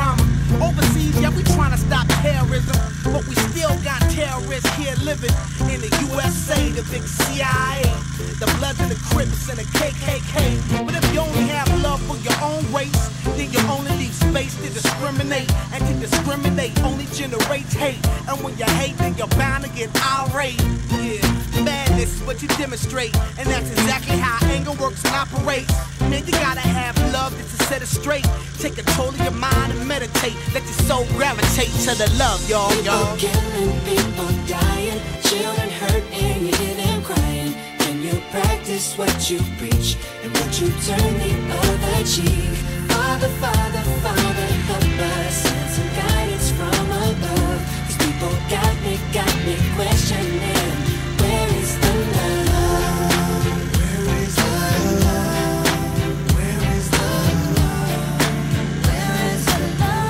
Obama. Overseas, yeah, we trying to stop terrorism, but we still got terrorists here living in the USA, the big CIA, the Bloods and the Crips and the KKK. But if you only have love for your own race, then you only leave space to discriminate, and to discriminate only generates hate. And when you hate, then you're bound to get irate. Yeah, madness is what you demonstrate, and that's exactly how anger works and operates. Man, you gotta have love to set it straight. Take control of your mind and meditate. Let your soul gravitate to the love, y'all. People killing, people dying, children hurt and you hear them crying. When you practice what you preach, and would you turn the other cheek? Father, Father, Father, help us, send some guidance from above. These people got me questioning, where is the love? Where is the love? Where is the love? Where is the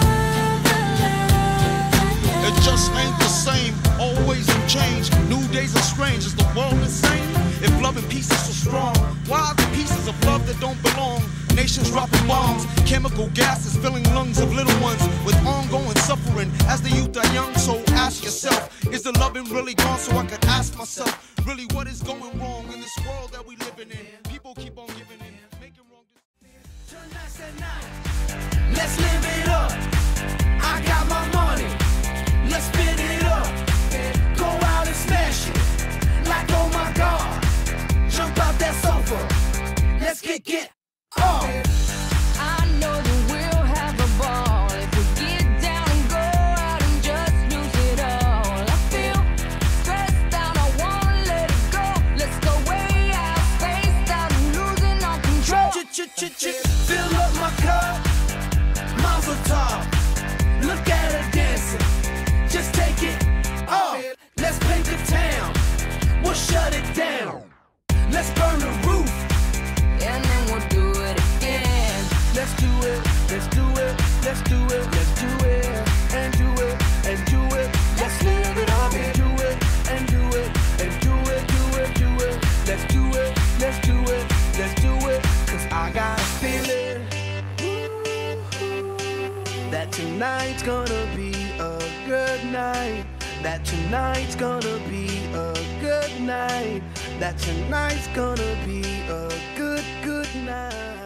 love? It just ain't the same, always in change. New days are strange, is the world insane? If love and peace is so strong, why are the pieces of love that don't belong? Nations dropping bombs, chemical gases filling lungs of little ones with ongoing suffering as the youth are young. So ask yourself, is the loving really gone? So I could ask myself, really what is going wrong in this world that we living in? People keep on giving in, making wrong decisions. Tonight's the night, let's live it up. I got my money, let's spin it up. Go out and smash it, like oh my God. Jump out that sofa, let's kick it off. I know that we'll have a ball if we get down and go out and just lose it all. I feel stressed out, I wanna let it go. Let's go way out, spaced out, and losing all control. Fill up my cup, Mazel tov. Look at her dancing, just take it off. Let's paint the town, we'll shut it down. Let's burn the roof, And then we'll do it again. let's do it, let's do it, let's do it, let's do it, and do it, and do it. Let's live it up and do it, and do it, and do it, do it, do it. Let's do it, let's do it, let's do it. Cause I got a feeling that tonight's gonna be a good night. That tonight's gonna be a good night. That tonight's gonna be a good night.